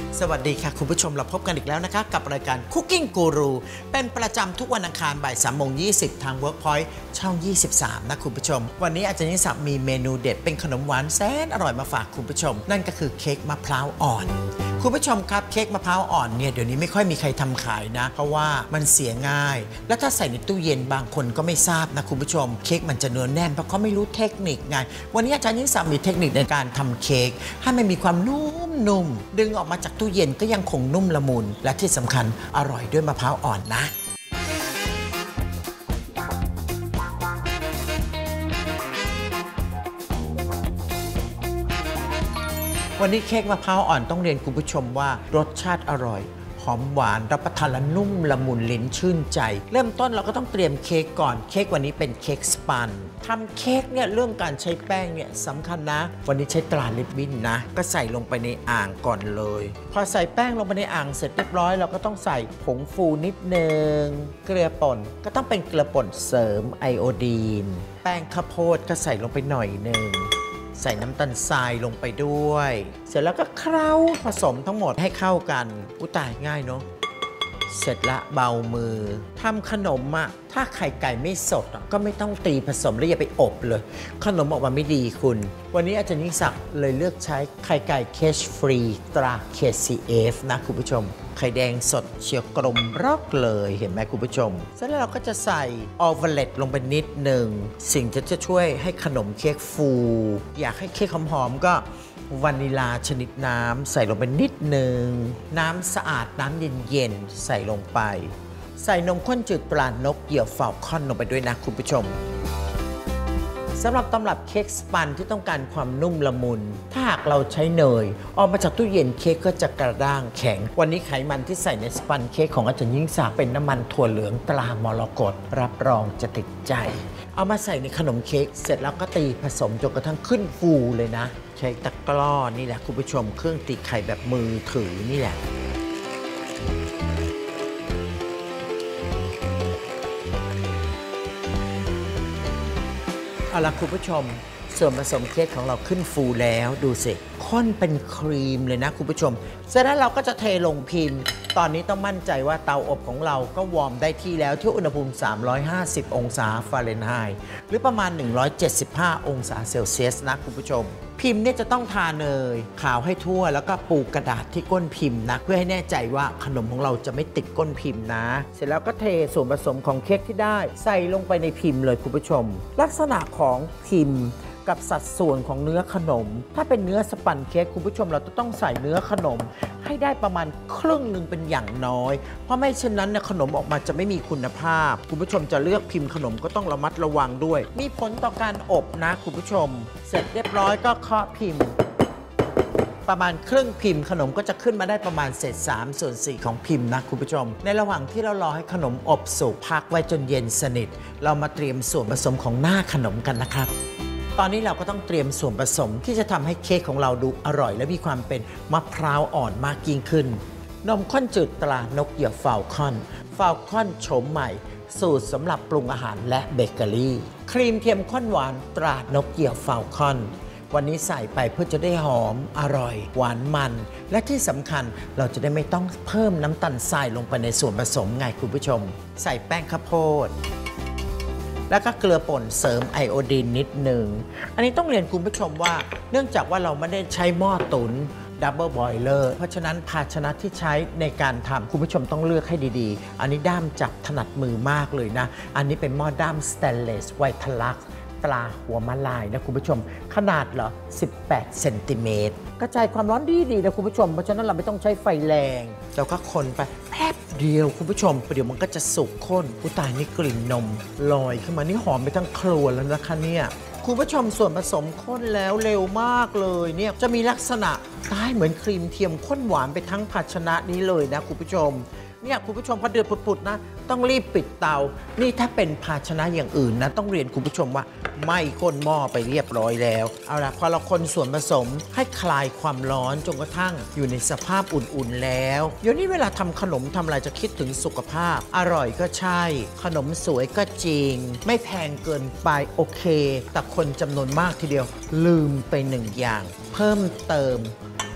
สวัสดีค่ะคุณผู้ชมเราพบกันอีกแล้วนะคะกับรายการ Cooking Guru เป็นประจำทุกวันอังคารบ่าย 3:20 ทาง Workpoint ช่อง 23 นะคุณผู้ชมวันนี้อาจารย์นิสักมีเมนูเด็ดเป็นขนมหวานแสนอร่อยมาฝากคุณผู้ชมนั่นก็คือเค้กมะพร้าวอ่อนคุณผู้ชมครับเค้กมะพร้าวอ่อนเนี่ยเดี๋ยวนี้ไม่ค่อยมีใครทำขายนะเพราะว่ามันเสียง่ายและถ้าใส่ในตู้เย็นบางคนก็ไม่ทราบนะคุณผู้ชมเค้กมันจะเนื้อแน่นเพราะเขาไม่รู้เทคนิคไงวันนี้อาจารย์นิสักมีเทคนิคในการทำเค้กให้มันมีความนุ่มดึงออกมาจากตู้เย็นก็ยังคงนุ่มละมุนและที่สำคัญอร่อยด้วยมะพร้าวอ่อนนะวันนี้เค้กมะพร้าวอ่อนต้องเรียนคุณผู้ชมว่ารสชาติอร่อยหอมหวานรับประทานและนุ่มละมุนลิ้นชื่นใจเริ่มต้นเราก็ต้องเตรียมเค้กก่อนเค้กวันนี้เป็นเค้กสปันทำเค้กเนี่ยเรื่องการใช้แป้งเนี่ยสำคัญนะวันนี้ใช้ตราลิบบิ้นนะก็ใส่ลงไปในอ่างก่อนเลยพอใส่แป้งลงไปในอ่างเสร็จเรียบร้อยเราก็ต้องใส่ผงฟูนิดนึงเกลือป่นก็ต้องเป็นเกลือป่นเสริมไอโอดีนแป้งข้าวโพดก็ใส่ลงไปหน่อยนึงใส่น้ำตาลทรายลงไปด้วยเสร็จแล้วก็เคล้าผสมทั้งหมดให้เข้ากันอุยตายง่ายเนาะเสร็จละเบามือทำขนมอะถ้าไข่ไก่ไม่สดก็ไม่ต้องตีผสมแล้วอย่าไปอบเลยขนมออกมาไม่ดีคุณวันนี้อาจารย์ยิ่งศักดิ์เลยเลือกใช้ไข่ไก่เคชฟรีตรา KCF นะคุณผู้ชมไข่แดงสดเชียวกลมรอกเลยเห็นไหมคุณผู้ชมเสร็จแล้วเราก็จะใส่ออลเวเลตลงไปนิดหนึ่งสิ่งที่จะช่วยให้ขนมเค้กฟูอยากให้เค้กหอมๆก็วานิลาชนิดน้ำใส่ลงไปนิดหนึ่งน้ำสะอาดน้ำเย็นๆใส่ลงไปใส่นมข้นจืดปลานกเหยี่ยวฟาวคอนลงไปด้วยนะคุณผู้ชมสำหรับตำรับเค้กสปันที่ต้องการความนุ่มละมุนถ้าหากเราใช้เนยออกมาจากตู้เย็นเค้กก็จะกระด้างแข็งวันนี้ไขมันที่ใส่ในสปันเค้กของอาจารย์ยิ่งศักดิ์เป็นน้ำมันถั่วเหลืองตรามรกตรับรองจะติดใจเอามาใส่ในขนมเค้กเสร็จแล้วก็ตีผสมจนกระทั่งขึ้นฟูเลยนะใช้ตะกร้อนี่แหละคุณผู้ชมเครื่องตีไข่แบบมือถือนี่แหละเอาล่ะคุณผู้ชมส่วนผสมเค้กของเราขึ้นฟูแล้วดูสิข้นเป็นครีมเลยนะคุณผู้ชมเสร็จแล้วเราก็จะเทลงพิมพ์ตอนนี้ต้องมั่นใจว่าเตาอบของเราก็วอร์มได้ที่แล้วที่อุณหภูมิ350องศาฟาเรนไฮต์หรือประมาณ175องศาเซลเซียสนะคุณผู้ชมพิมพ์เนี่ยจะต้องทาเนยขาวให้ทั่วแล้วก็ปูกระดาษที่ก้นพิมพ์นะเพื่อให้แน่ใจว่าขนมของเราจะไม่ติดก้นพิมพ์นะเสร็จแล้วก็เทส่วนผสมของเค้กที่ได้ใส่ลงไปในพิมพ์เลยคุณผู้ชมลักษณะของพิมพ์กับสัดส่วนของเนื้อขนมถ้าเป็นเนื้อสปันเค้กคุณผู้ชมเราจะต้องใส่เนื้อขนมให้ได้ประมาณครึ่งหนึ่งเป็นอย่างน้อยเพราะไม่เช่นนั้นเนี่ยขนมออกมาจะไม่มีคุณภาพคุณผู้ชมจะเลือกพิมพ์ขนมก็ต้องระมัดระวังด้วยมีผลต่อการอบนะคุณผู้ชมเสร็จเรียบร้อยก็เคาะพิมพ์ประมาณครึ่งพิมพ์ขนมก็จะขึ้นมาได้ประมาณเศษ3/4ของพิมพ์นะคุณผู้ชมในระหว่างที่เรารอให้ขนมอบสุกพักไว้จนเย็นสนิทเรามาเตรียมส่วนผสมของหน้าขนมกันนะครับตอนนี้เราก็ต้องเตรียมส่วนผสมที่จะทำให้เค้กของเราดูอร่อยและมีความเป็นมะพร้าวอ่อนมากยิ่งขึ้นนมข้นจืดตรานกเหยี่ยวฟาวคอนโฉมใหม่สูตรสำหรับปรุงอาหารและเบเกอรี่ครีมเทียมข้นหวานตรานกเหยี่ยวฟาวคอนวันนี้ใส่ไปเพื่อจะได้หอมอร่อยหวานมันและที่สำคัญเราจะได้ไม่ต้องเพิ่มน้ำตาลทรายลงไปในส่วนผสมไงคุณผู้ชมใส่แป้งข้าวโพดแล้วก็เกลือป่นเสริมไอโอดีนนิดหนึ่งอันนี้ต้องเรียนคุณผู้ชมว่าเนื่องจากว่าเราไม่ได้ใช้หม้อตุ๋นดับเบิลบอยเลอร์เพราะฉะนั้นภาชนะที่ใช้ในการทำคุณผู้ชมต้องเลือกให้ดีๆอันนี้ด้ามจับถนัดมือมากเลยนะอันนี้เป็นหม้อด้ามสแตนเลสไวท์ทะลักตราหัวมะลายนะคุณผู้ชมขนาดเหรอ18 เซนติเมตรกระจายความร้อนดีๆนะคุณผู้ชมเพราะฉะนั้นเราไม่ต้องใช้ไฟแรงเราก็คนไปแป๊บเดียวคุณผู้ชมเดี๋ยวมันก็จะสุกข้นผู้ตายนี่กลิ่นนมลอยขึ้นมานี่หอมไปทั้งครัวแล้วนะคะเนี่ยคุณผู้ชมส่วนผสมข้นแล้วเร็วมากเลยเนี่ยจะมีลักษณะคล้ายเหมือนครีมเทียมข้นหวานไปทั้งภาชนะนี้เลยนะคุณผู้ชมเนี่ยคุณผู้ชมพอเดือดปุดๆนะต้องรีบปิดเตานี่ถ้าเป็นภาชนะอย่างอื่นนะต้องเรียนคุณผู้ชมว่าไหม้ก้นหม้อไปเรียบร้อยแล้วเอาล่ะพอเราคนส่วนผสมให้คลายความร้อนจนกระทั่งอยู่ในสภาพอุ่นๆแล้วเดี๋ยวนี้เวลาทำขนมทำอะไรจะคิดถึงสุขภาพอร่อยก็ใช่ขนมสวยก็จริงไม่แพงเกินไปโอเคแต่คนจำนวนมากทีเดียวลืมไปหนึ่งอย่างเพิ่มเติม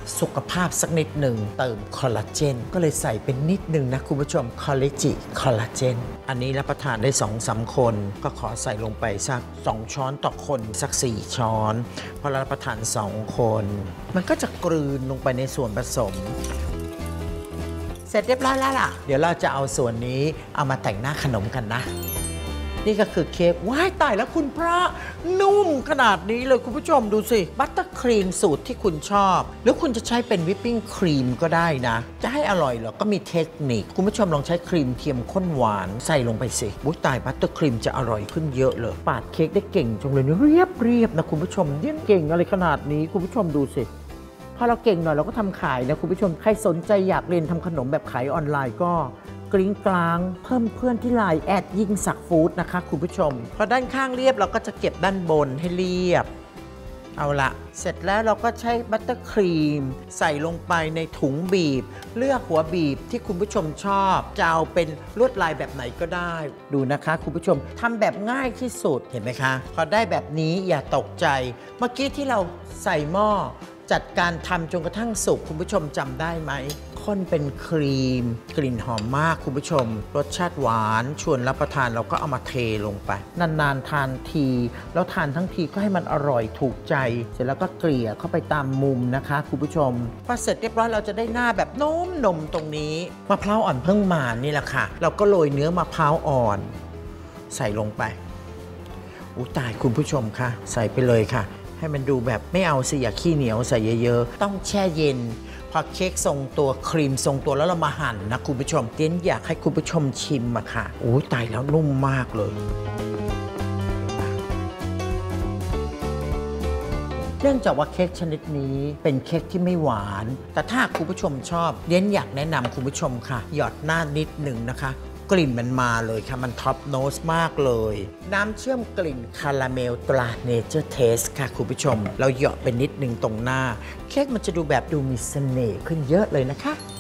สุขภาพสักนิดหนึ่งเติมคอลลาเจนก็เลยใส่เป็นนิดหนึ่งนะคุณผู้ชมคอลเลจิคอลลาเจนอันนี้รับประทานได้ 2-3 คนก็ขอใส่ลงไปสัก2 ช้อนต่อคนสัก4 ช้อนพอรับประทาน2 คนมันก็จะกลืนลงไปในส่วนผสมเสร็จเรียบร้อยแล้วล่ะเดี๋ยวเราจะเอาส่วนนี้เอามาแต่งหน้าขนมกันนะนี่ก็คือเค้กว้ายตายแล้วคุณพระนุ่มขนาดนี้เลยคุณผู้ชมดูสิบัตเตอร์ครีมสูตรที่คุณชอบหรือคุณจะใช้เป็นวิปปิ้งครีมก็ได้นะจะให้อร่อยเหรอก็มีเทคนิคคุณผู้ชมลองใช้ครีมเทียมข้นหวานใส่ลงไปสิบุ้ยตายบัตเตอร์ครีมจะอร่อยขึ้นเยอะเลยปาดเค้กได้เก่งจังเลยเรียบนะคุณผู้ชมเยี่ยมเก่งอะไรขนาดนี้คุณผู้ชมดูสิพอเราเก่งหน่อยเราก็ทำขายนะคุณผู้ชมใครสนใจอยากเรียนทำขนมแบบขายออนไลน์ก็กริ้งกลางเพิ่มเพื่อนที่ไลน์แอดยิ่งศักดิ์ฟู้ดนะคะคุณผู้ชมพอด้านข้างเรียบเราก็จะเก็บด้านบนให้เรียบเอาละเสร็จแล้วเราก็ใช้บัตเตอร์ครีมใส่ลงไปในถุงบีบเลือกหัวบีบที่คุณผู้ชมชอบจะเอาเป็นลวดลายแบบไหนก็ได้ดูนะคะคุณผู้ชมทำแบบง่ายที่สุดเห็นไหมคะพอได้แบบนี้อย่าตกใจเมื่อกี้ที่เราใส่หม้อจัดการทำจนกระทั่งสุกคุณผู้ชมจำได้ไหมข้นเป็นครีมกลิ่นหอมมากคุณผู้ชมรสชาติหวานชวนรับประทานเราก็เอามาเทลงไปนานๆทานทีแล้วทานทั้งทีก็ให้มันอร่อยถูกใจเสร็จแล้วก็เกลี่ยเข้าไปตามมุมนะคะคุณผู้ชมพอเสร็จเรียบร้อยเราจะได้หน้าแบบโน้มนมตรงนี้มะพร้าวอ่อนเพิ่งมานี่แหละค่ะเราก็โรยเนื้อมะพร้าวอ่อนใส่ลงไปอู้ตายคุณผู้ชมค่ะใส่ไปเลยค่ะให้มันดูแบบไม่เอาสิอย่าขี้เหนียวใส่เยอะๆต้องแช่เย็นพอเค้กทรงตัวครีมทรงตัวแล้วเรามาหั่นนะคุณผู้ชมเต้นอยากให้คุณผู้ชมชิมอะค่ะโอ้ยตายแล้วนุ่มมากเลยเนื่องจากว่าเค้กชนิดนี้เป็นเค้กที่ไม่หวานแต่ถ้าคุณผู้ชมชอบเต้นอยากแนะนำคุณผู้ชมค่ะหยอดหน้านิดหนึ่งนะคะกลิ่นมันมาเลยค่ะมันท็อปโนสมากเลยน้ำเชื่อมกลิ่นคาราเมลตราเนเจอร์เทสค่ะคุณผู้ชมเราเหยาะไปนิดหนึ่งตรงหน้าเค้กมันจะดูแบบดูมีเสน่ห์ขึ้นเยอะเลยนะคะ